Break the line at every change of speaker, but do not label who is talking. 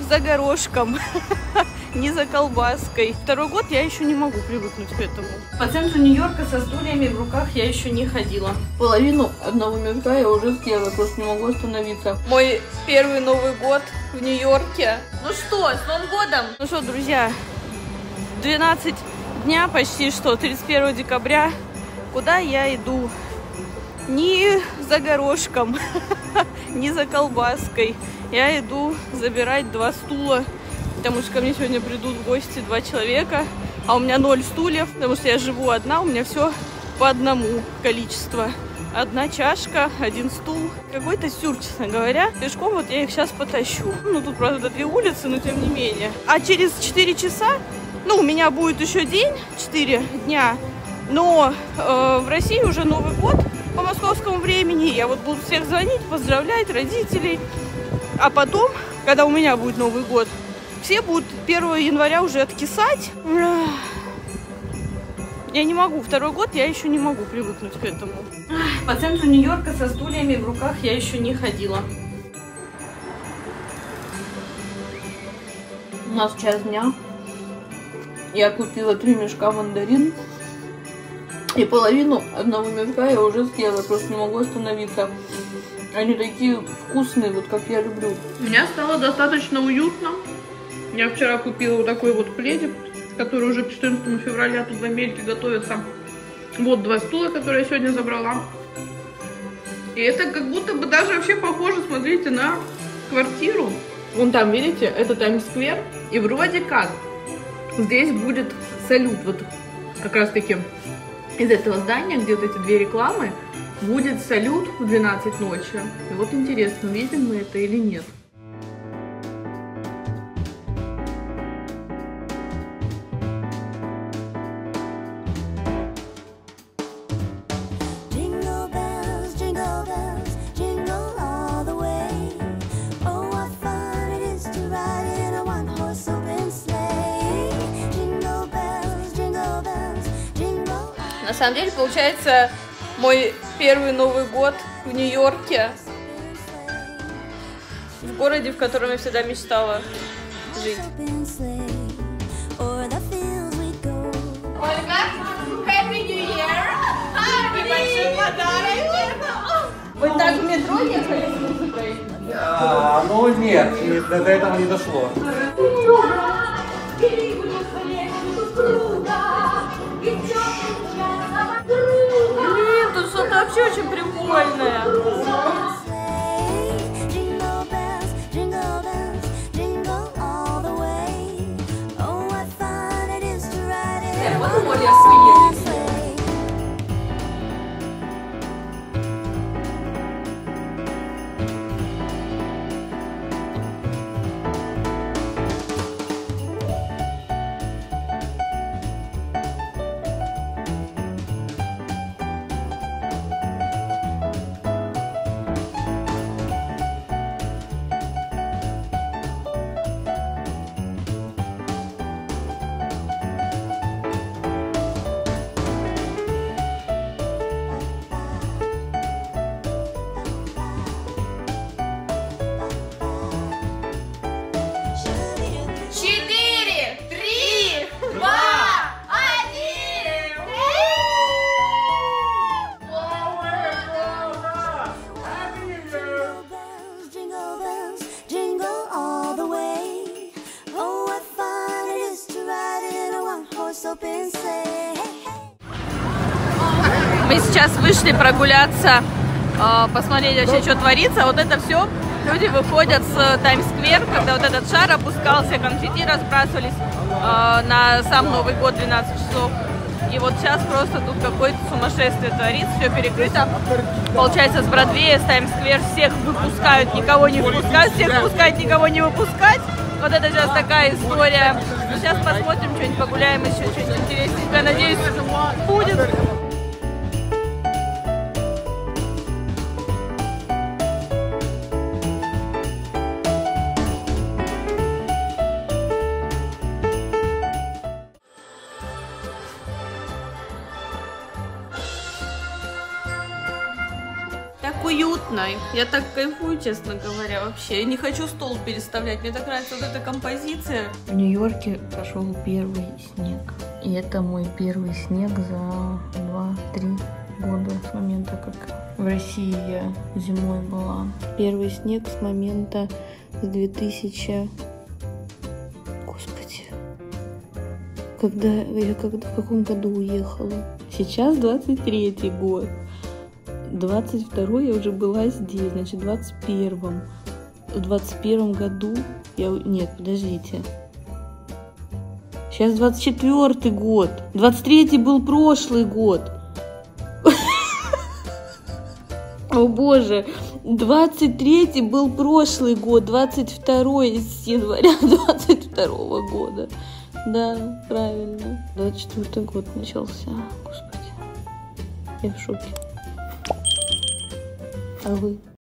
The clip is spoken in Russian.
за горошком, не за колбаской. Второй год я еще не могу привыкнуть к этому. По центру Нью-Йорка со стульями в руках я еще не ходила. Половину одного мешка я уже съела, просто не могу остановиться. Мой первый Новый год в Нью-Йорке. Ну что, с Новым годом! Ну что, друзья, 12 дня почти что, 31 декабря. Куда я иду? Не за горошком, не за колбаской. Я иду забирать 2 стула, потому что ко мне сегодня придут в гости 2 человека, а у меня 0 стульев, потому что я живу одна, у меня все по одному количество. 1 чашка, 1 стул. Какой-то сюр, честно говоря. Пешком вот я их сейчас потащу. Ну, тут, правда, 2 улицы, но тем не менее. А через 4 часа, ну, у меня будет еще день, 4 дня, но в России уже Новый год по московскому времени. Я вот буду всех звонить, поздравлять родителей. А потом, когда у меня будет Новый год, все будут 1 января уже откисать. Я не могу, второй год я еще не могу привыкнуть к этому. По центру Нью-Йорка со стульями в руках я еще не ходила. У нас час дня. Я купила 3 мешка мандарин. И половину одного мешка я уже съела, просто не могу остановиться. Они такие вкусные, вот как я люблю. Мне стало достаточно уютно. Я вчера купила вот такой вот пледик, который уже к 14 февраля тут в Америке готовится. Вот 2 стула, которые я сегодня забрала. И это как будто бы даже вообще похоже, смотрите, на квартиру. Вон там, видите, это Таймс-сквер. И вроде как здесь будет салют, вот как раз таки из этого здания, где вот эти 2 рекламы, будет салют в 12 ночи. И вот интересно, видим мы это или нет. На самом деле, получается, мой первый Новый год в Нью-Йорке, в городе, в котором я всегда мечтала жить. Вы так в метро ехали с музыкой?
Ну нет, до этого не дошло.
Блин, тут что-то вообще очень прикольное. Мы сейчас вышли прогуляться, посмотреть вообще, что творится. Вот это все, люди выходят с Таймс-сквер, когда вот этот шар опускался, конфетти разбрасывались на сам Новый год, 12 часов. И вот сейчас просто тут какое-то сумасшествие творится, все перекрыто. Получается, с Бродвея, с Таймс-сквер всех выпускают, никого не выпускают, всех выпускают, никого не выпускать. Вот это сейчас такая история. Сейчас посмотрим, что-нибудь погуляем, еще что-нибудь интересненькое. Надеюсь, будет. знаю. Я так кайфую, честно говоря, вообще. Я не хочу стол переставлять. Мне так нравится вот эта композиция. В Нью-Йорке пошел первый снег. И это мой первый снег за 2-3 года с момента, как в России я зимой была. Первый снег с момента с 2000... Господи. В каком году уехала? Сейчас 23-й год. 22-й я уже была здесь, значит, в 21-м. В 21-м году я... Нет, подождите. Сейчас 24-й год. 23-й был прошлый год. О боже. 23-й был прошлый год. 22-й с января 22-го года. Да, правильно. 24-й год начался. Господи. Я в шоке. А вы?